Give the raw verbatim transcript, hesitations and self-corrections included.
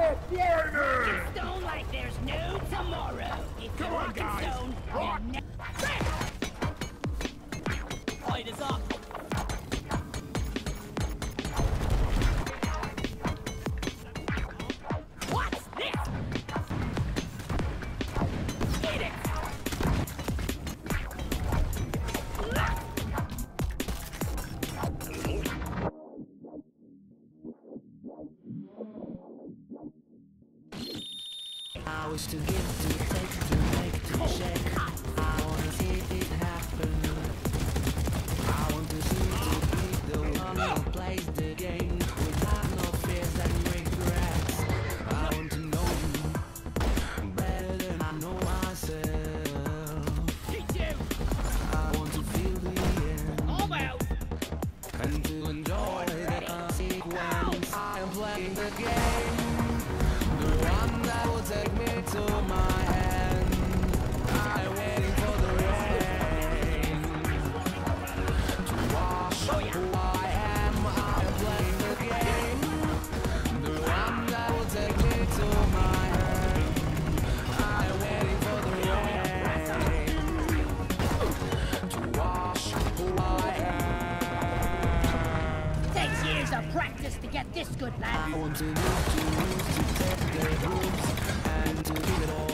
Rock and stone like there's no tomorrow. If Come you're on, rock and guys. stone, Rock. then Fight is up. what's this? Eat it! I wish to give, to take, to make, to shake. I wanna see it happen. I want to see to be the one who plays the game without no fears and regrets. I want to know you better than I know myself. Teach you. I want to feel the end All out. and to enjoy the consequence. I am playing the game, the one that will take me to my end. I'm waiting for the rain to wash who I am. I'm playing the game, the one that will take me to my end. I'm waiting for the rain to wash who I am. Takes years of practice to get this good, lad. I want to move, to move, to take the grooves and to give it all.